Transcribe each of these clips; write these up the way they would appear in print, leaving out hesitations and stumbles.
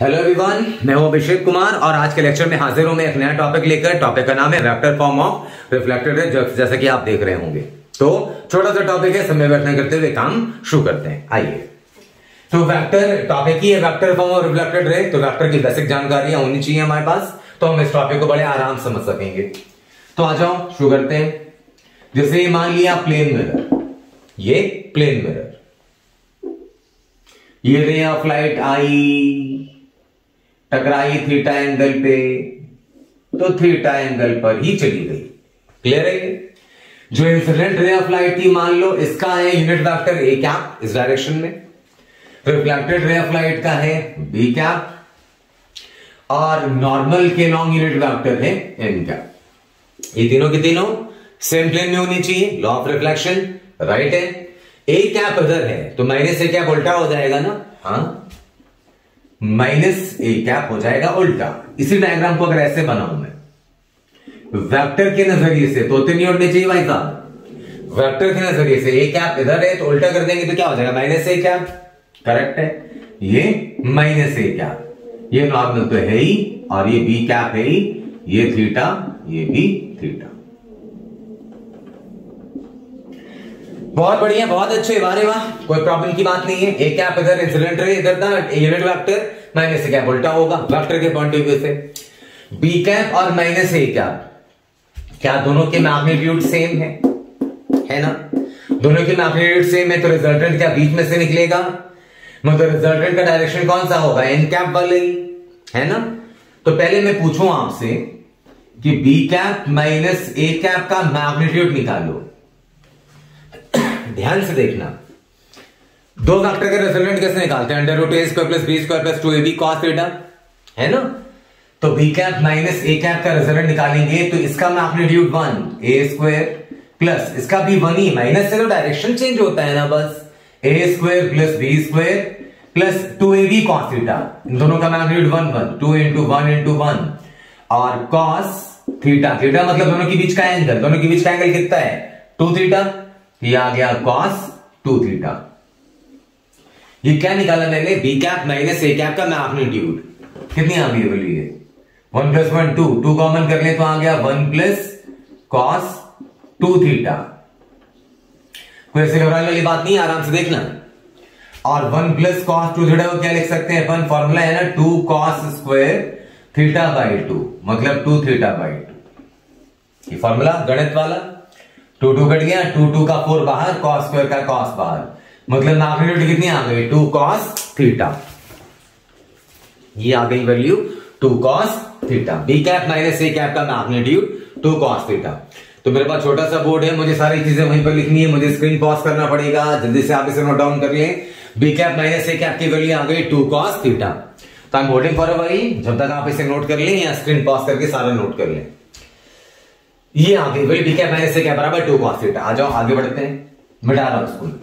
Hello everyone, मैं हूं अभिषेक कुमार और आज के लेक्चर में हाजिर हूं मैं एक नया टॉपिक लेकर। टॉपिक का नाम है vector form of reflected ray, जैसा कि आप देख रहे होंगे। तो छोटा सा टॉपिक है, समय व्यर्थ नहीं करते हुए काम शुरू करते हैं। आइए, तो वेक्टर टॉपिक ही है vector form of reflected ray. तो वेक्टर की बेसिक जानकारियां होनी चाहिए हमारे पास, तो हम इस टॉपिक को बड़े आराम से समझ सकेंगे। तो आ जाओ शुरू करते हैं। जैसे मान लिया प्लेन मिरर, ये प्लेन मिरर, ये रे ऑफ लाइट आई, टकराई थीटा एंगल पे, तो थीटा एंगल पर ही चली गई। क्लियर है? जो इंसिडेंट रे ऑफ लाइट थी, मान लो इसका है यूनिट वेक्टर ए कैप इस डायरेक्शन में, रिफ्लेक्टेड रे ऑफ लाइट का है बी कैप, और नॉर्मल के लॉन्ग यूनिट वेक्टर है एन कैप। ये तीनों की तीनों सेम प्लेन में होनी चाहिए, लॉ ऑफ रिफ्लेक्शन राइट है। ए कैप इधर है तो माइनस ए कैप उल्टा हो जाएगा ना, हाँ, माइनस ए कैप हो जाएगा उल्टा। इसी डायग्राम को अगर ऐसे बनाऊं मैं वेक्टर के नजरिए से, तो नहीं उड़ने चाहिए भाई साहब। वेक्टर के नजरिए से ए कैप इधर है तो उल्टा कर देंगे तो क्या हो जाएगा, माइनस ए कैप। करेक्ट है, ये माइनस ए कैप, ये नॉर्मल तो है ही, और ये बी कैप है ही, ये थीटा, ये भी थीटा। बहुत बढ़िया, बहुत अच्छे, वारे वाह, कोई प्रॉब्लम की बात नहीं है। ए कैप इधर, इंसिडेंट रे इधर था, unit vector, minus A cap उल्टा होगा वेक्टर के पॉइंट ऑफ व्यू से। बी कैप और माइनस ए कैप, क्या दोनों के मैग्नीट्यूड सेम है ना? दोनों के मैग्नीट्यूड सेम है तो रिजल्टेंट क्या बीच में से निकलेगा, मतलब रिजल्टेंट का डायरेक्शन कौन सा होगा, एन कैप वाले ही, है ना? तो पहले मैं पूछूं आपसे कि B cap minus A cap का मैग्नीट्यूड निकालो। ध्यान से देखना, दो वेक्टर का रिजल्टेंट कैसे निकालते हैं, under root A square plus B square plus 2ab cos theta, है ना? तो B cap minus A cap का रिजल्टेंट निकालेंगे तो इसका मैग्नीट्यूड 1 ए स्क्वायर प्लस इसका भी 1 ही, माइनस से तो डायरेक्शन चेंज होता है ना, बस A square plus B square plus 2ab cos theta. इन दोनों का मैग्नीट्यूड 1 2 इंटू 1 इंटू 1, और cos थीटा, थीटा मतलब दोनों के बीच का एंगल, दोनों के बीच का एंगल कितना है, 2 थीटा। ये आ गया cos 2 थीटा। ये क्या निकाला मैंने, B cap minus A cap का मैग्नीट्यूड। कितनी आ गई वैल्यू, ये 1 प्लस 1 2, 2 कॉमन कर ले तो आ गया 1 प्लस cos 2 थीटा। कोई ऐसे घबराने वाली बात नहीं, आराम से देखना। और 1 प्लस cos 2 थीटा को क्या लिख सकते हैं अपन, फॉर्मूला है ना 2 cos स्क्वायर थीटा बाई 2, मतलब 2 थीटा बाई 2। ये फॉर्मूला गणित वाला, 2 2 कट गया, 2 2 का 4 बाहर, cos स्क्वायर का cos बाहर, मतलब मैग्नीट्यूड कितनी आ गई, 2 cos थीटा। ये आ गई value 2 cos theta. B cap minus A cap का मैग्नीट्यूड 2 cos थीटा। तो मेरे पास छोटा सा बोर्ड है, मुझे सारी चीजें वहीं पर लिखनी है, मुझे स्क्रीन पॉज करना पड़ेगा, जल्दी से आप इसे नोट डाउन कर लें। B cap minus A cap की वैल्यू आ गई 2 cos थीटा। तो I am holding for a while, जब तक आप इसे नोट कर लें या स्क्रीन पॉज करके सारा नोट कर लें। ये आ गई value B cap minus A cap बराबर 2 cos थीटा। आ जाओ आगे बढ़ते हैं, मिटा रहा हूं इसको।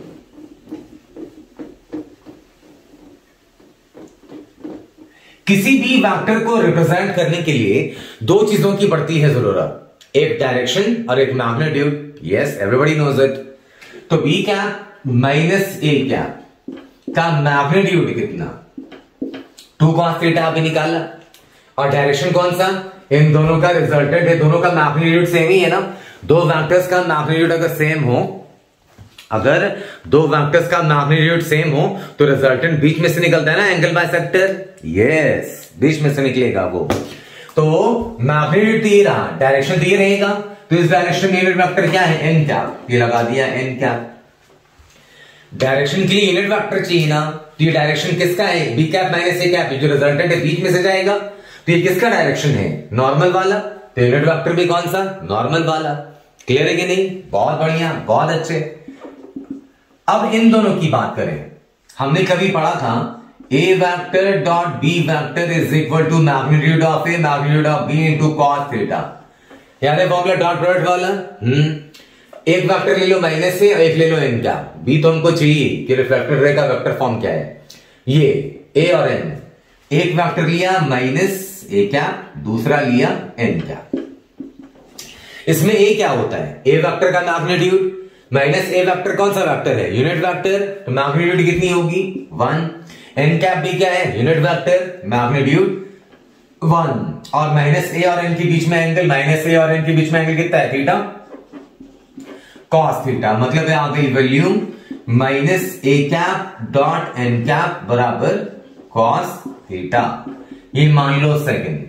किसी भी वेक्टर को रिप्रेजेंट करने के लिए दो चीजों की पड़ती है जरूरत, एक डायरेक्शन और एक magnitude. Yes, everybody knows it. तो B cap minus A cap का मैग्नीट्यूड कितना, 2 cos थीटा अभी निकाला, और डायरेक्शन कौन सा, इन दोनों का रिजल्टेंट है, दोनों का मैग्नीट्यूड सेम ही है ना। दो वेक्टर्स का मैग्नीट्यूड अगर सेम हो, अगर दो वेक्टर्स का मैग्नीट्यूड सेम हो तो रिजल्टेंट बीच में से निकलता है ना, एंगल बाइसेक्टर। यस, बीच में से निकलेगा वो। तो मैग्नीट्यूड तो ये रहा, डायरेक्शन तो ये रहेगा, तो इस डायरेक्शन में यूनिट वेक्टर क्या है, एन कैप। ये लगा दिया एन कैप। डायरेक्शन के लिए यूनिट वेक्टर चाहिए ना, तो ये डायरेक्शन किसका है, B cap minus A cap. जो रिजल्टेंट है बीच में से जाएगा, तो ये किसका डायरेक्शन है, नॉर्मल वाला। तो यूनिट वेक्टर भी कौन सा, नॉर्मल वाला। क्लियर है कि नहीं? बहुत बढ़िया, बहुत अच्छे। अब इन दोनों की बात करें, हमने कभी पढ़ा था a vector dot b vector is equal to magnitude of a magnitude of b into cos theta. याद है फॉर्मूला डॉट प्रोडक्ट वाला। एक वेक्टर ले लो माइनस से और एक ले लो n कैप। b तो हमको चाहिए कि रिफ्लेक्टेड रे का वेक्टर फॉर्म क्या है, ये a और n। एक वेक्टर लिया माइनस a कैप, दूसरा लिया n कैप। इसमें a क्या होता है, a वेक्टर का मैग्नीट्यूड, माइनस ए वेक्टर कौन सा वेक्टर है, यूनिट वेक्टर, तो मैग्नीट्यूड कितनी होगी 1। एन कैप भी क्या है? यूनिट वेक्टर, मैग्नीट्यूड 1, और माइनस ए और एन के बीच में एंगल, माइनस ए और एन के बीच में एंगल कितना है? Theta, cos theta. मतलब है आ गई volume minus A cap dot N cap बराबर कॉस थीटा। ये मान लो सेकंड।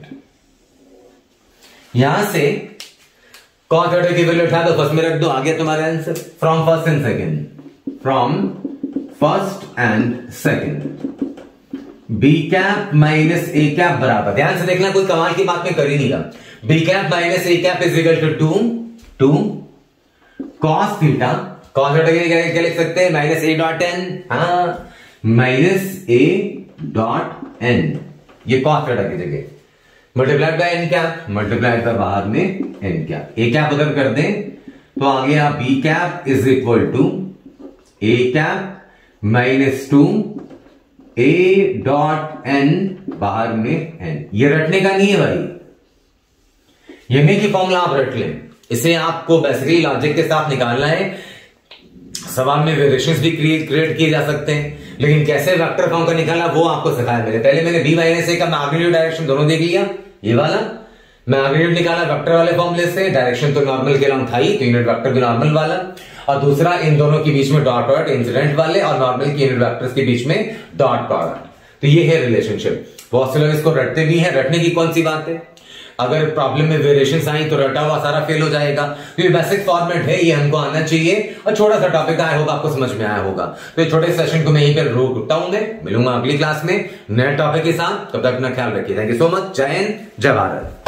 यहां से कॉस थीटा की वैल्यू उठा दो, फर्स्ट में रख दो, आ गया तुम्हारा answer. From first and second, from first and second B cap minus A cap बराबर, ध्यान से देखना कोई कमाल की बात में कर ही नहीं रहा, B cap minus A cap is equal to 2 cos theta. Cos theta क्या लिख सकते हैं? माइनस ए डॉट एन, हाँ माइनस ए डॉट एन, ये कॉस थीटा की जगह, multiplied by N cap, multiplied by बाहर में एन कैप, ए कैप उधर कर दें तो आ गया B cap is equal to A cap minus 2 A dot N बाहर में एन। ये रटने का नहीं है भाई, ये में की फॉर्मूला आप रट लें, इसे आपको बेसिकली लॉजिक के साथ निकालना है। सवाल में वेरिएशंस भी क्रिएट किए जा सकते हैं, लेकिन कैसे वेक्टर फॉर्म का निकालना वो आपको सिखाया मैंने। पहले मैंने बी माइनस ए का मैग्नीट्यूड डायरेक्शन दोनों देख लिया, ये वाला मैग्नीट्यूड निकाला वेक्टर वाले फॉर्मूले से, डायरेक्शन तो नॉर्मल के अलॉन्ग था ही, तो यूनिट वेक्टर भी नॉर्मल वाला, और दूसरा इन दोनों के बीच में डॉट डॉट इंसिडेंट वाले और नॉर्मल के यूनिट वेक्टर्स के बीच में डॉट प्रोडक्ट। तो ये है रिलेशनशिप। बहुत से लोग इसको रटते भी हैं, रटने की कौन सी बात है? अगर प्रॉब्लम में वेरिएशंस आई तो रटा हुआ सारा फेल हो जाएगा। तो ये बेसिक फॉर्मेट है, ये हमको आना चाहिए, और छोटा सा टॉपिक आया होगा, आपको समझ में आया होगा। तो ये छोटे सेशन को मैं यहीं पर रुकता हूं, मैं मिलूंगा अगली क्लास में नए टॉपिक के साथ। तब तक अपना ख्याल रखिए। Thank you so much. जय हिंद, जय भारत।